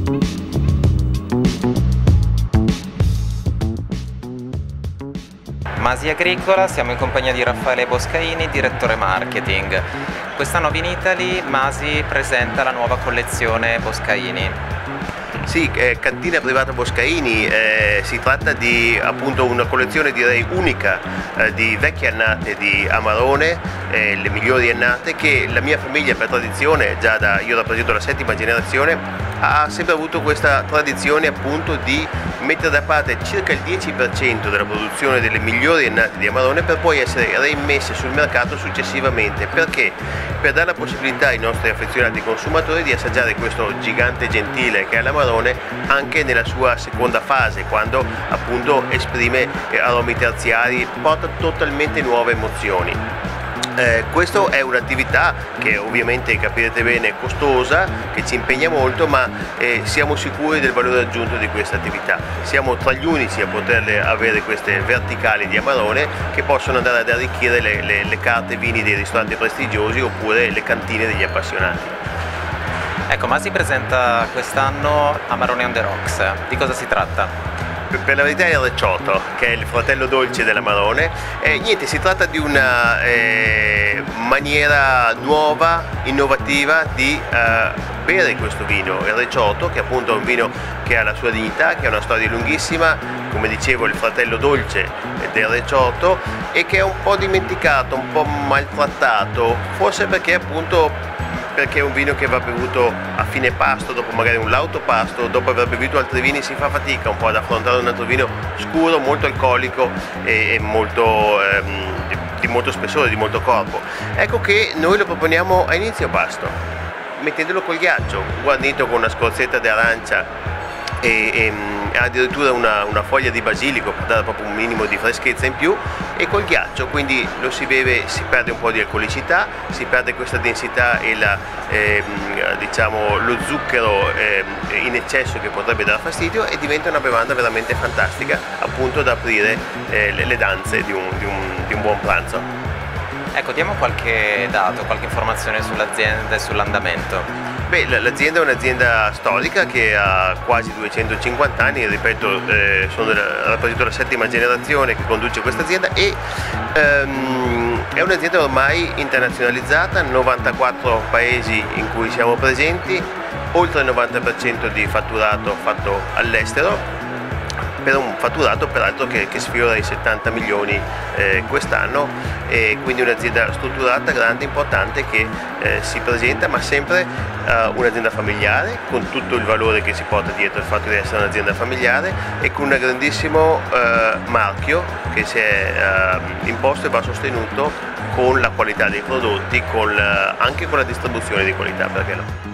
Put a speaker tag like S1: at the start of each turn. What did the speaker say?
S1: Masi Agricola, siamo in compagnia di Raffaele Boscaini, direttore marketing. Quest'anno a Vinitaly Masi presenta la nuova collezione Boscaini.
S2: Sì, Cantina Privata Boscaini, si tratta di appunto una collezione direi unica di vecchie annate di Amarone, le migliori annate che la mia famiglia per tradizione, io rappresento la 7ª generazione, ha sempre avuto questa tradizione appunto di mettere da parte circa il 10% della produzione delle migliori annate di Amarone per poi essere reimmesse sul mercato successivamente. Perché? Per dare la possibilità ai nostri affezionati consumatori di assaggiare questo gigante gentile che è l'Amarone anche nella sua seconda fase, quando appunto esprime aromi terziari, porta totalmente nuove emozioni. Questa è un'attività che ovviamente capirete bene è costosa, che ci impegna molto, ma siamo sicuri del valore aggiunto di questa attività. Siamo tra gli unici a poterle avere queste verticali di Amarone che possono andare ad arricchire le carte vini dei ristoranti prestigiosi oppure le cantine degli appassionati.
S1: Ecco, Masi presenta quest'anno Amarone on the Rocks. Di cosa si tratta?
S2: Per la verità è il Recioto, che è il fratello dolce dell'Amarone. Niente, si tratta di una maniera nuova, innovativa di bere questo vino, il Recioto, che appunto è un vino che ha la sua dignità, che ha una storia lunghissima, come dicevo il fratello dolce del Recioto, e che è un po' dimenticato, un po' maltrattato, forse perché è un vino che va bevuto a fine pasto, dopo magari un lauto pasto, dopo aver bevuto altri vini si fa fatica un po' ad affrontare un altro vino scuro, molto alcolico e di molto spessore, di molto corpo. Ecco che noi lo proponiamo a inizio pasto, mettendolo col ghiaccio, guarnito con una scorzetta di arancia e addirittura una foglia di basilico per dare proprio un minimo di freschezza in più, e col ghiaccio, quindi lo si beve, si perde un po' di alcolicità, si perde questa densità e lo zucchero in eccesso che potrebbe dar fastidio, e diventa una bevanda veramente fantastica, appunto da aprire le danze di un buon pranzo.
S1: Ecco, diamo qualche dato, qualche informazione sull'azienda e sull'andamento.
S2: Beh, l'azienda è un'azienda storica che ha quasi 250 anni, ripeto, rappresento la 7ª generazione che conduce questa azienda, e è un'azienda ormai internazionalizzata, 94 paesi in cui siamo presenti, oltre il 90% di fatturato fatto all'estero, per un fatturato peraltro che sfiora i 70 milioni quest'anno, e quindi un'azienda strutturata, grande, importante, che si presenta, ma sempre un'azienda familiare, con tutto il valore che si porta dietro il fatto di essere un'azienda familiare, e con un grandissimo marchio che si è imposto e va sostenuto con la qualità dei prodotti, anche con la distribuzione di qualità, perché no?